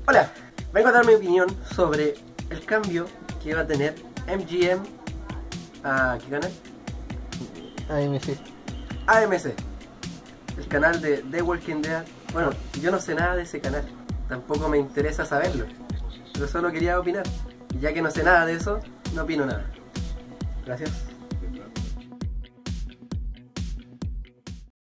Hola, vengo a dar mi opinión sobre el cambio que va a tener MGM a ¿qué canal? AMC. AMC, el canal de The Walking Dead. Bueno, yo no sé nada de ese canal, tampoco me interesa saberlo, pero solo quería opinar. Y ya que no sé nada de eso, no opino nada. Gracias.